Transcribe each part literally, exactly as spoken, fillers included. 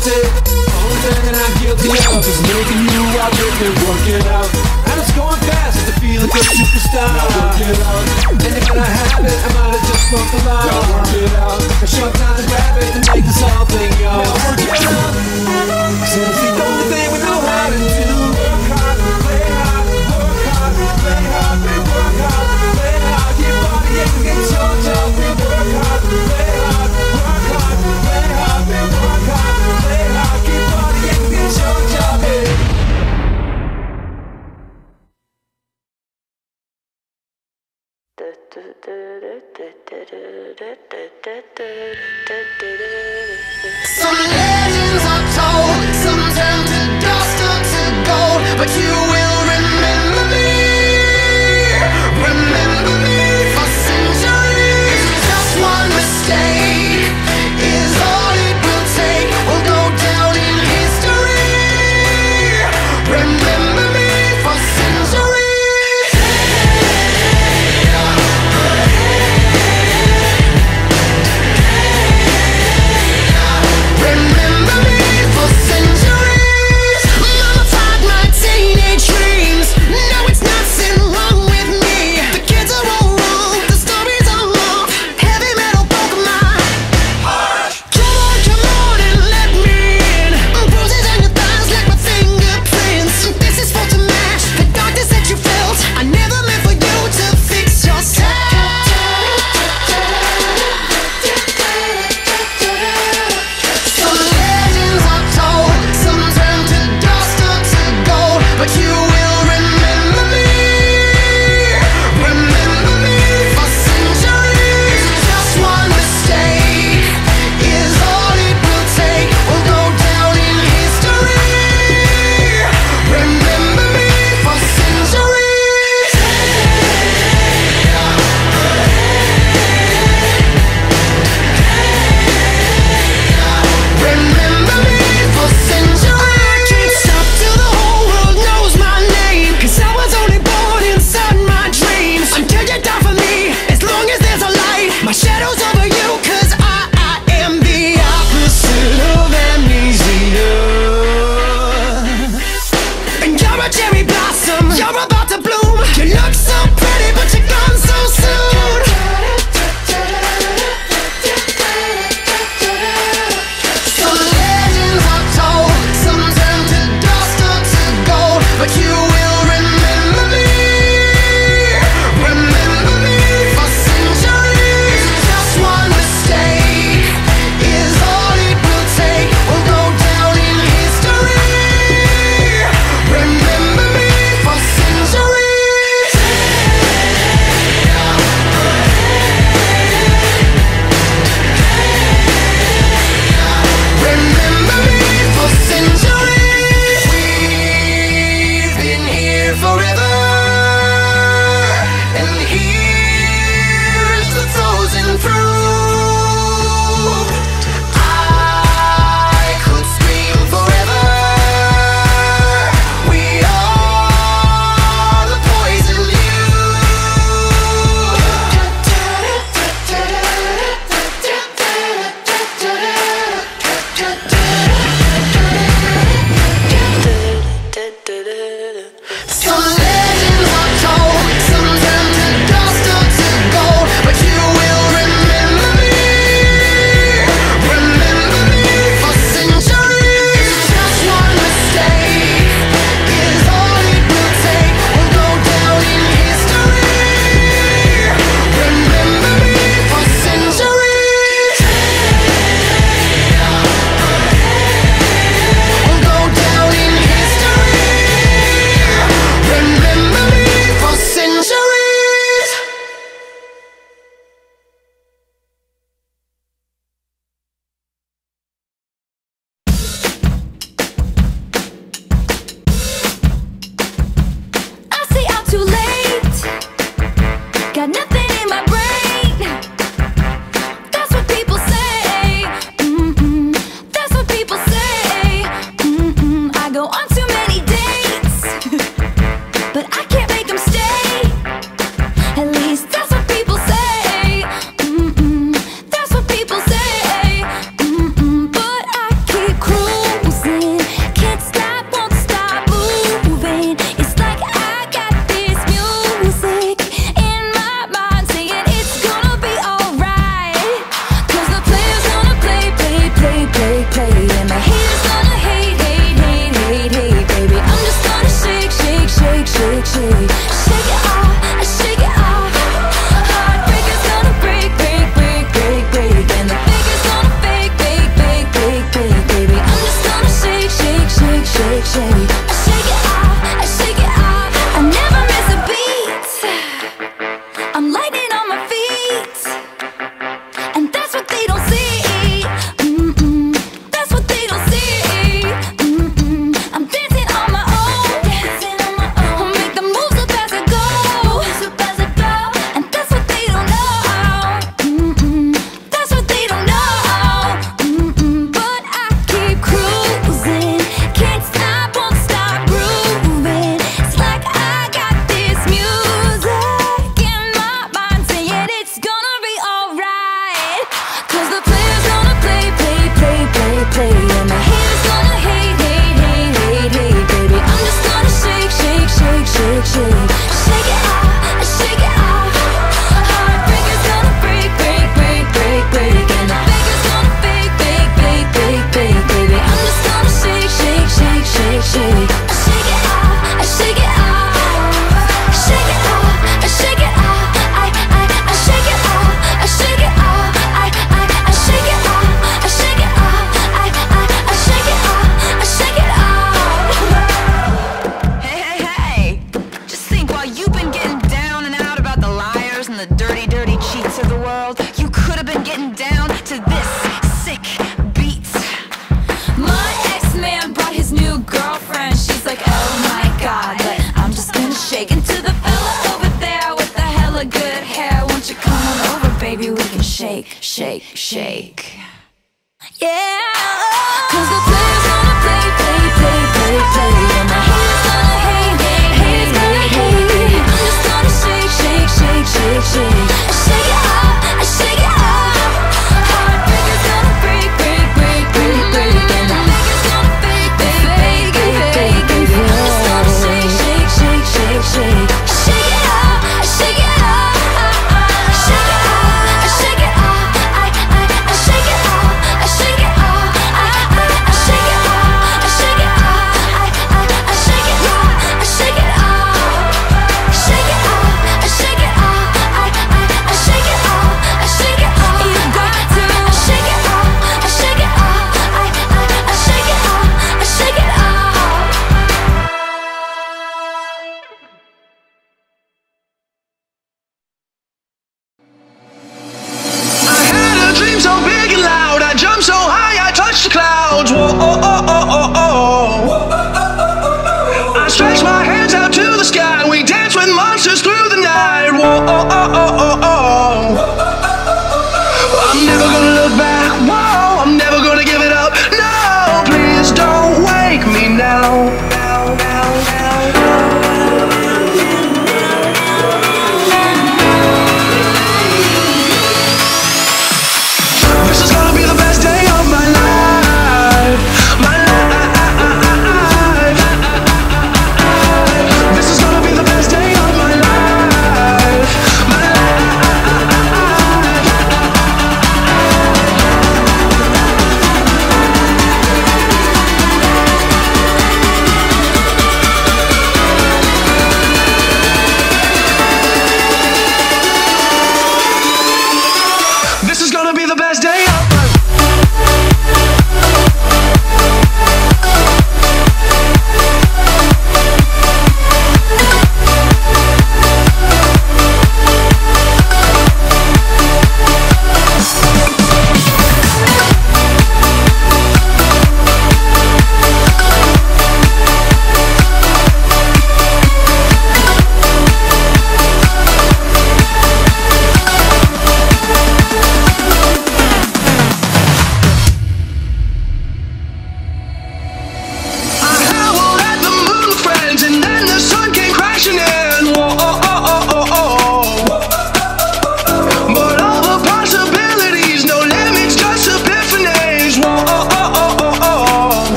thing, only thing I'm guilty of is making you out with me, work it out. And it's going fast to feel like a superstar. Now work it out, and you're gonna have it, I might have just broke the law. Now work it out, a short time to grab it and make this whole thing go. Now work it out, cause it's the only thing we know how to do. Work hard, play hard, work hard, play hard, we work hard, play hard. Your body ain't get your job, we work hard, play hard, work hard, play hard, we work hard, play hard. Your body ain't get your job, yeah. Some legends are told, some turn to dust or to gold, but you will remember me, remember me for centuries. Just one mistake is all it will take. We'll go down in history. Remember me for centuries. Remember me for centuries. Mama taught my teenage dirty, dirty cheats of the world, you could have been getting down to this sick beat. My ex-man brought his new girlfriend. She's like, oh my god, but I'm just gonna shake. And to the fella over there with the hella good hair, won't you come on over, baby, we can shake, shake, shake. Yeah, cause the players gonna play, play, play, play, play, and the haters gonna hate, hate, haters gonna hate. I'm just gonna shake, shake, shake, shake, shake. I shake it up, I shake it up. Heartbreakers gonna break, break, break, break, break, and the fakers gonna fake, fake, fake, fake, fake, fake. I'm just gonna shake, shake, shake, shake, shake. I shake it up, I shake it up. I shake it up, I shake it up. I, I, I shake it up, I shake it up. I, I, I shake it up, I shake it up. I, I,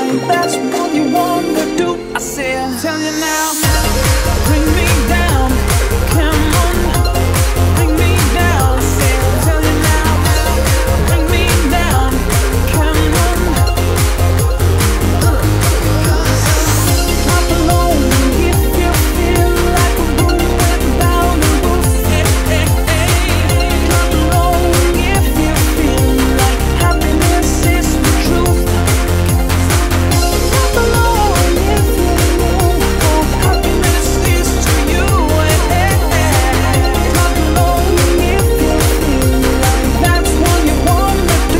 like that's what you wanna do. I said, tell you now, bring me down, come on, bring me down. I said, tell you now, bring me down, come on. Clap along if you feel like a room without a roof. Hey, hey, hey. Clap along if you feel like happiness is the truth. Clap along if you know what happiness is to you. Hey, hey, hey. Clap along if you feel like that's what you wanna do.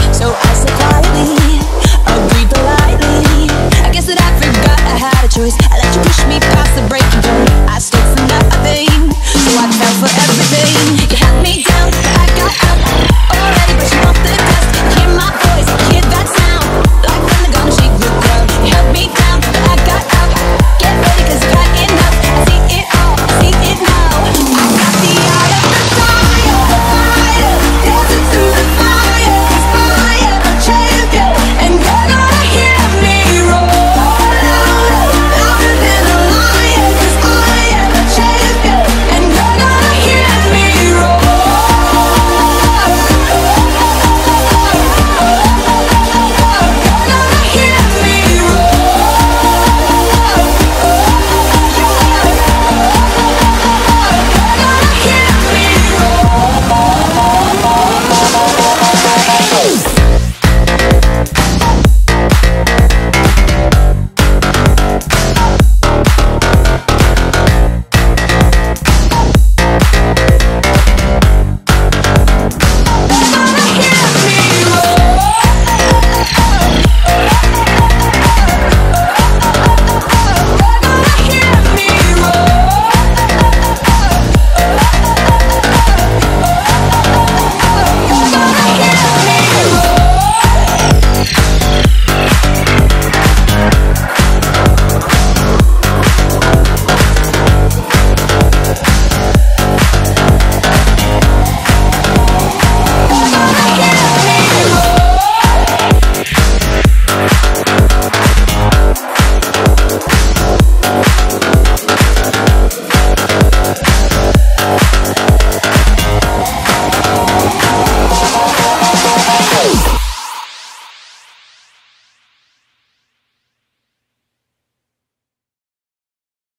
Choice.